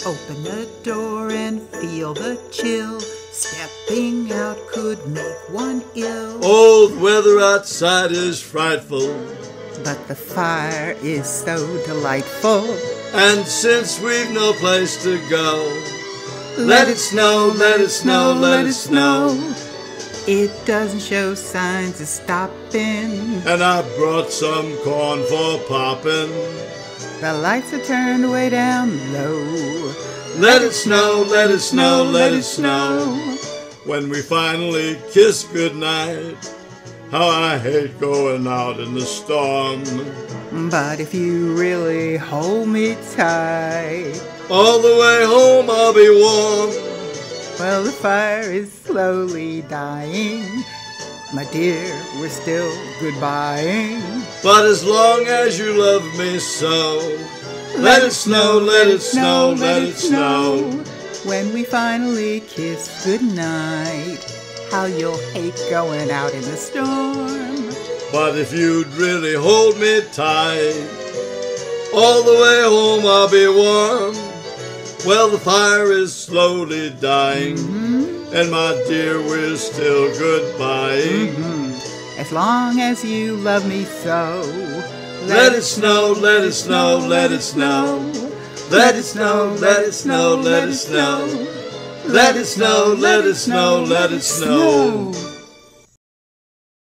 Open the door and feel the chill. Stepping out could make one ill. Oh, the weather outside is frightful, but the fire is so delightful. And since we've no place to go, let it snow, let it snow, let it snow. It doesn't show signs of stopping, and I brought some corn for popping. The lights are turned way down low. Let it snow, let it snow, let it snow. When we finally kiss goodnight, how I hate going out in the storm. But if you really hold me tight, all the way home I'll be warm. Well, the fire is slowly dying. My dear, we're still goodbying. But as long as you love me so, let it snow, let it snow, let it snow. When we finally kiss goodnight, how you'll hate going out in the storm. But if you'd really hold me tight, all the way home I'll be warm. Well, the fire is slowly dying, and my dear, we're still goodbying. As long as you love me so, let it snow, let it snow, let it snow. Let it snow, let it snow, let it snow. Let it snow, let it snow, let it snow.